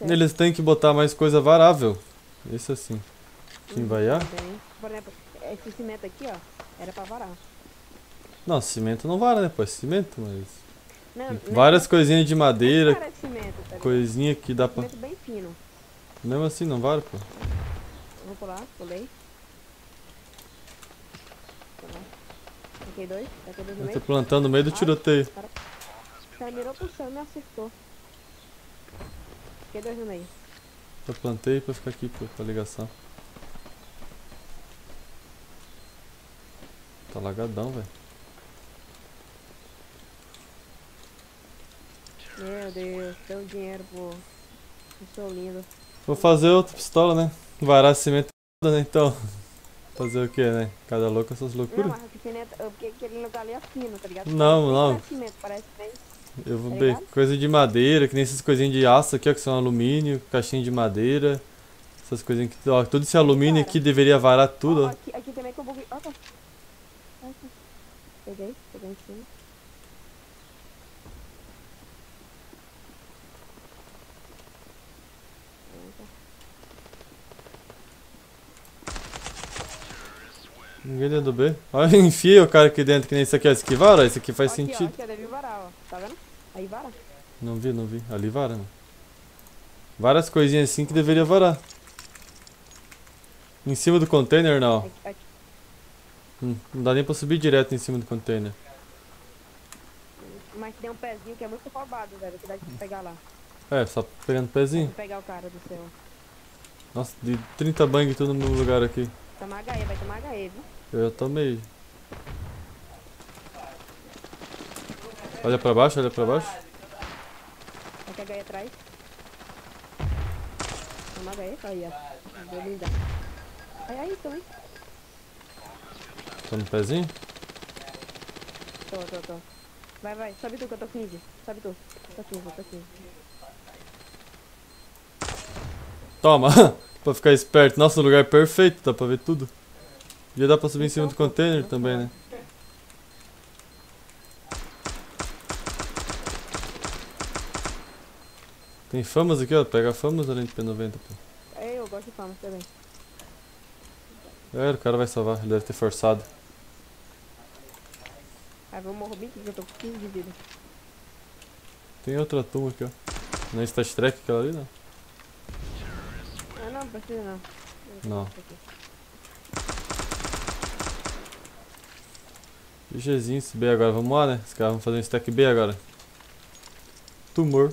Eles têm que botar mais coisa varável. Isso assim. Quem vaiar? Por exemplo, esse cimento aqui, ó, era pra varar. Não, cimento não vara, né? Pô, é cimento, mas... Não, várias coisinhas de madeira, cara, é cimento, tá ligado? coisinha que dá pra... Cimento bem fino. Mesmo assim não vara, pô. Vou pular, pulei. Taquei dois no Eu meio. tô plantando no meio do tiroteio. O cara mirou pro céu e me acertou. Taquei dois no meio. Eu plantei pra ficar aqui pra ligação. Tá lagadão, velho. Meu Deus, deu dinheiro pro sou lindo. Vou fazer outra pistola, né? Varar cimento, né? Então. Fazer o que, né? Cada louco essas loucuras. Não, mas porque aquele lugar ali é fino, tá ligado? Não. Parece cimento, parece bem. Eu vou Tá ver ligado? coisa de madeira, que nem essas coisinhas de aço aqui, ó, que são alumínio, caixinha de madeira. Essas coisinhas que, ó, tudo esse alumínio aqui deveria varar tudo, ó. Aqui também que eu vou... Ó, tá. Peguei em cima. Ninguém dentro do B. Olha, enfia o cara aqui dentro, que nem isso aqui, ó. Esse aqui vara, esse aqui faz Aqui, sentido. ó, aqui deve varar, ó. Tá vendo? Aí vara. Não vi. Ali vara, mano. Várias coisinhas assim que deveria varar. Em cima do container, não. Aqui. Não dá nem pra subir direto em cima do container. Mas tem um pezinho que é muito roubado, velho, que dá de pegar lá. É, só pegando pezinho. Vou pegar o cara do céu. Nossa, de 30 bang tudo no lugar aqui. Tomar HE, vai tomar HE, viu? Eu já tomei. Olha pra baixo. Vai que HE atrás. Tomar HE, aí, ó. Vou linda. Aí, então, hein? Tô no pezinho? Tô. Vai, sobe tu que eu tô 15. Sobe tu. Tô 15. Toma! Pra ficar esperto. Nossa, o lugar é perfeito, dá pra ver tudo. Já dá pra subir em cima do container também, né? Tem famas aqui, ó. Pega famas além de P90, pô. É, eu gosto de famas também. É, o cara vai salvar, ele deve ter forçado. Aí vou morrer bem que eu tô com 15 de vida. Tem outra turma aqui, ó. Não é Stat Trek aquela ali, não? Ah, não precisa não. Não. GGzinho esse B agora, vamos lá, né? Os caras vão fazer um stack B agora. Tumor.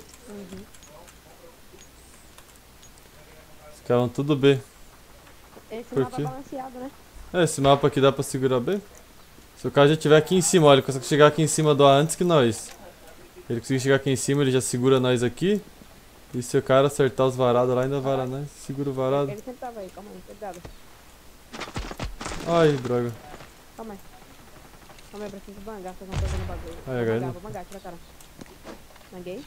Os caras vão tudo B. Esse Por mapa quê? é balanceado, né? É, esse mapa aqui dá pra segurar bem. Se o cara já estiver aqui em cima, olha, ele consegue chegar aqui em cima do A antes que nós. Ele conseguir chegar aqui em cima, ele já segura nós aqui. E se o cara acertar os varados lá, ainda vara nós. Segura o varado. Ele sempre tava aí, calma aí, cuidado. Ai, droga. Calma aí, preciso bangar, fazer uma coisa no bagulho. Ai, Vou bangar, tira a cara. Banguei.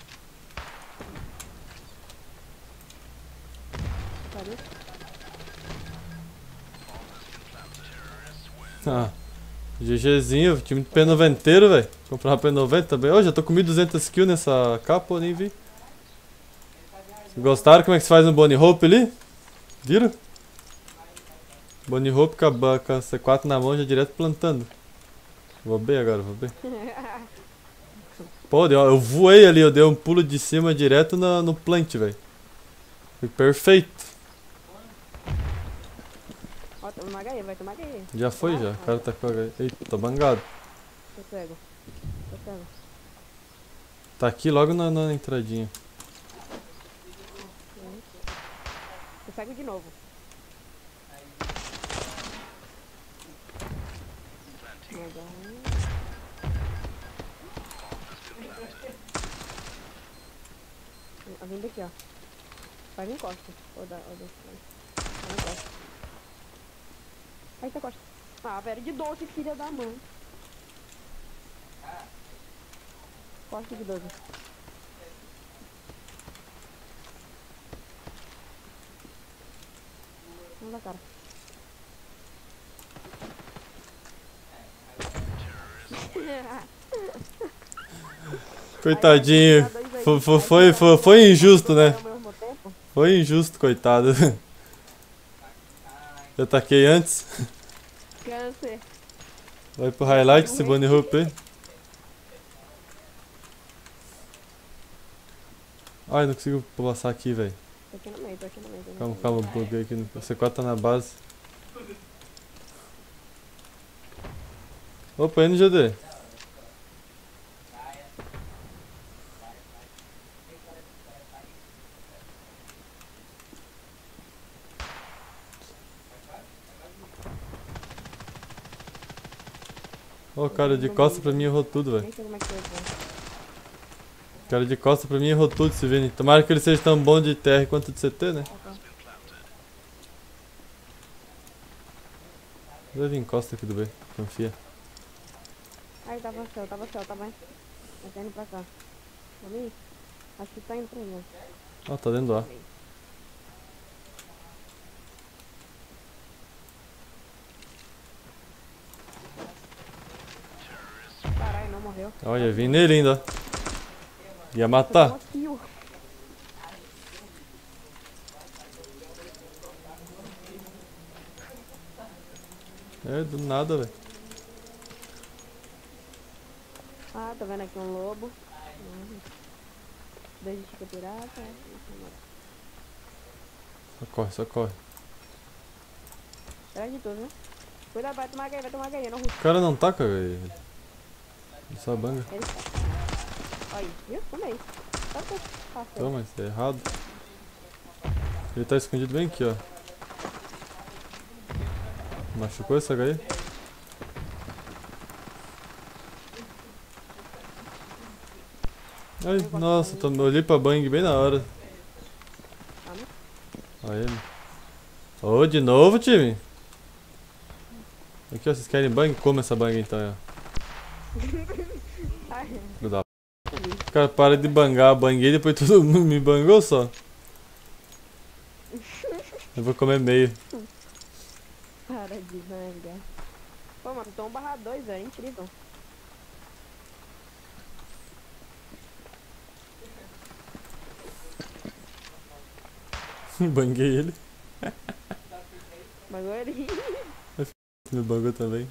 Parou. Ah, GGzinho, time de P90, velho. Comprar uma P90 também. Ô, já tô com 1200 kills nessa capa, eu nem vi. Gostaram como é que se faz um Bunny Hope ali? Viram? Bunny Hope com a C4 na mão, já direto plantando. Vou B agora, vou B. Pô, eu voei ali, eu dei um pulo de cima direto no plant, velho. Foi perfeito. Ó, toma HE, vai tomar HE. Já foi, já. O cara tá com H. Eita, tô bangado. Tô cego. Tá aqui logo na entradinha. Tô cego de novo. Tá vindo aqui, ó. Vai vir costa. Ou da costa. Aí tá costa. Ah, velho, de doce, filha da mãe. Costa de 12. Vamos lá, cara. Coitadinho. Foi injusto, né? Ao mesmo tempo. Foi injusto, coitado. Eu ataquei antes. Câncer. Vai pro highlight esse bunny hoop aí. Ai, não consigo passar aqui, velho. Tô aqui no meio, tô aqui no meio. Calma, calma, buguei aqui. O C4 tá na base. Opa, NGD. Ó, o cara de costa pra mim errou tudo, velho. Nem sei como é que foi, pô. O cara de costa pra mim errou tudo, se Vini. Tomara que ele seja tão bom de TR quanto de CT, né? Vai vir encosta aqui do B, confia. Ai, tava céu, tava. Mas tá indo pra cá. Vamos ir? Acho que tá indo pra mim. Ó, tá dentro do A. Caralho, não morreu. Olha, vim nele ainda, ó. Ia matar. Kill. É, do nada, velho. Ah, tô vendo aqui um lobo. Dois de chica pirata. Só corre, só corre. Atrás de tudo, né? Cuidado, vai tomar HE, não ruxa. O cara não taca, velho. Só banga. Ele tá. Aí, viu? Tomei. Só que passou. Toma, isso é errado. Ele tá escondido bem aqui, ó. Machucou esse HE? Ai, nossa, olhei pra bang bem na hora. Olha ele. Ô, de novo, time? Aqui, ó, vocês querem bang? Como essa bang então, ó. Ai, Filho da p. Cara, para de bangar, banguei e depois todo mundo me bangou só. Eu vou comer meio. para de bangar. Pô, mano, tô 1/2, velho. Incrível. Banguei ele. Bagou ele. Me bangou também.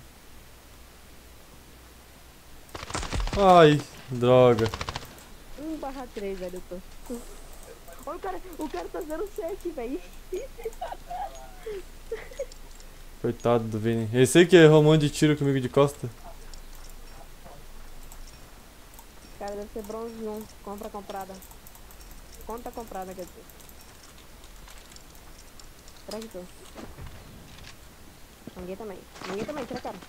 Ai, droga. 1/3, velho, eu tô. Olha o cara tá 07, velho. Coitado do Vini. Esse aí que errou um monte de tiro comigo de costa. Cara, deve ser bronze 1. Compra comprada. Conta comprada, quer dizer. Atrás de tu. Ninguém também, tira a cara.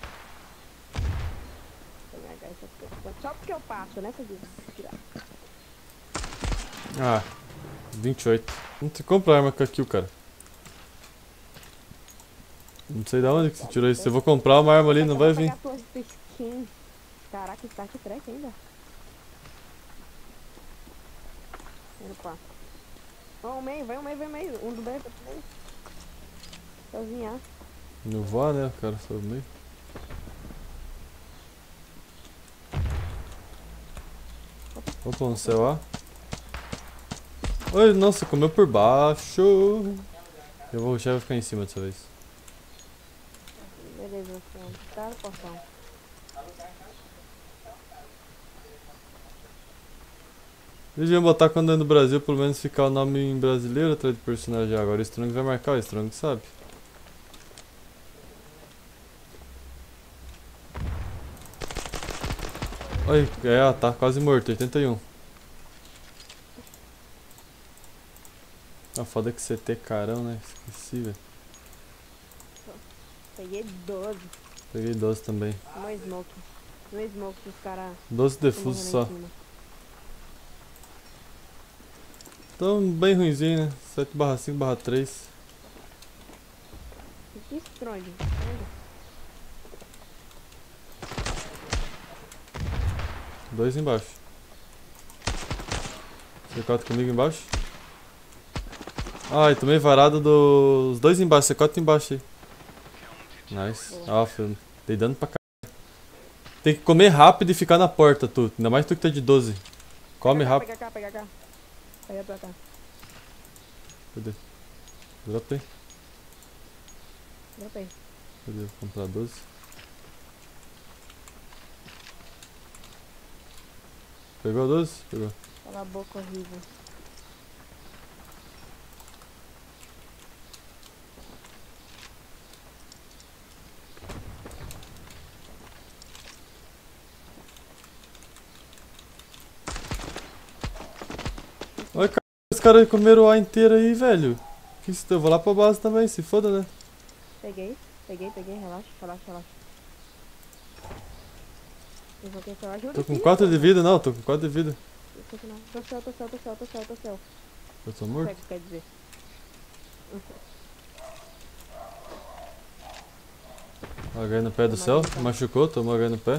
Vou pegar essa coisa. Só porque eu passo, né, Fazia? Tirar. Ah, 28. Não se compra arma com a kill, cara. Não sei de onde que você tirou isso. Se eu vou comprar uma arma ali, não vai vir. Vou pegar tua skin. Caraca, start track ainda. Opa. Vai um meio. Um do B, outro do meio. Sozinha. Não voar, né? O cara só meio. Opa, um céu A. Oi, nossa, comeu por baixo. Eu vou rushar e vou ficar em cima dessa vez. Beleza, tá no portão. Eles iam botar quando é no Brasil, pelo menos ficar o nome em brasileiro atrás do personagem. Agora o Strong vai marcar, o Strong sabe. Oi, tá quase morto, 81. A foda é que CT carão, né? Esqueci, velho. Peguei 12. Peguei 12 também. No smoke. No smoke, os caras. 12 defusos só. Tão bem ruimzinho, né? 7/5/3. Que strong. Dois embaixo. C4 comigo embaixo. Ai, tomei varado dos dois embaixo, C4 embaixo aí. Nice. Ah, filho, dei dano pra caralho. Tem que comer rápido e ficar na porta, tu. Ainda mais tu que tá de 12. Come rápido. Pega cá. Pega pra cá. Cadê? Dropei. Dropei. Cadê? Vou comprar 12. Pegou 12? Pegou. Cala a boca, horrível. Olha, cara, os caras comeram o A inteiro aí, velho. Que isso? Eu vou lá pra base também, se foda, né? Peguei, relaxa. Eu vou ter ajuda. Tô com 4 de vida, não, tô com 4 de vida. Tô céu. Eu tô morto? Pega, quer dizer. H no pé do céu, machucou, tomou H no pé.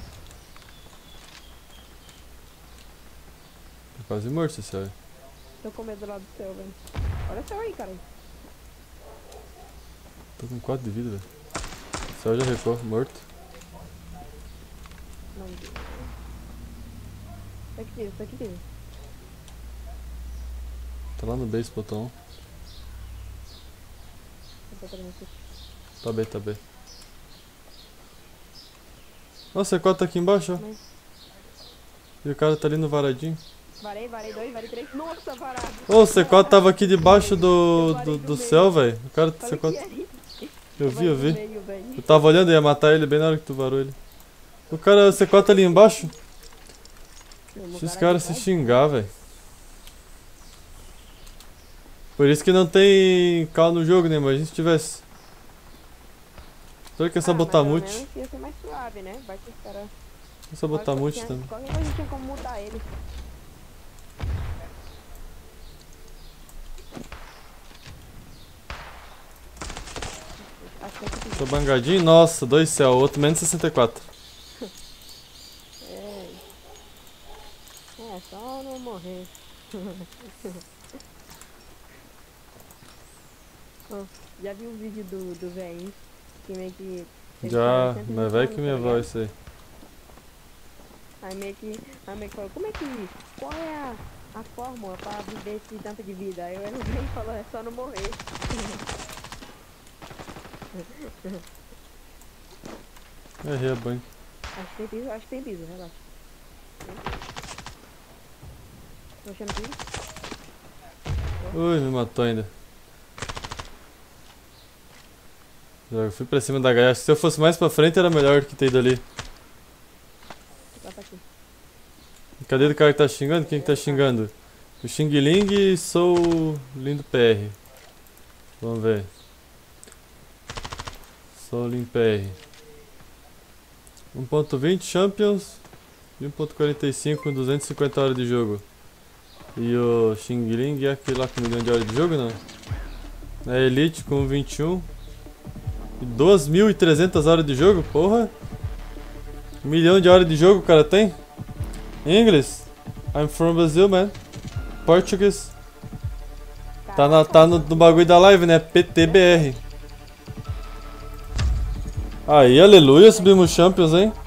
Tô quase morto esse céu. Tô com medo lá do céu, velho. Olha o céu aí, cara. Tô com 4 de vida, velho. O céu já recuou, morto. Não. Tá aqui, tira. Tá lá no base, botão. Tá bem. Nossa, o C4 tá aqui embaixo, ó. Mas... E o cara tá ali no varadinho. Varei 2, varei 3. Nossa, varado. Ô, o C4 tava aqui debaixo do céu, velho. O cara do C4. Eu vi. Eu tava olhando e ia matar ele bem na hora que tu varou ele. O cara, o C4 tá ali embaixo. Deixa os caras se xingar, velho. Por isso que não tem cal no jogo, né? Imagina se tivesse. Só que é só botar mute. Ia ser mais suave, né? Vai que os caras... É só botar mute também. Qualquer coisa tinha como mudar ele. Tô bangadinho? Nossa, 2 céu, outro menos 64. É só não morrer. Oh, já vi um vídeo do velhinho que meio que... Já, mas vai que minha voz isso aí. Aí meio que falou, qual é a fórmula pra viver esse tanto de vida? Aí ele veio e falou, é só não morrer. Errei a banca. Acho que tem piso, relaxa. Tô achando piso? Ui, me matou ainda. Já fui pra cima da gaia. Se eu fosse mais pra frente era melhor do que ter ido ali. Tá aqui. Cadê o cara que tá xingando? Quem que tá xingando? O Xing Ling e sou o Lindo PR. Vamos ver. Sou o Lindo PR. 1.20 Champions e 1.45 com 250 horas de jogo. E o Xing Ling é aquele lá com 1 milhão de horas de jogo, não? É Elite com 21 e 2.300 horas de jogo, porra! 1 milhão de horas de jogo o cara tem? English? I'm from Brazil, man. Português. Tá no bagulho da live, né? PTBR. Aí, aleluia, subimos Champions, hein?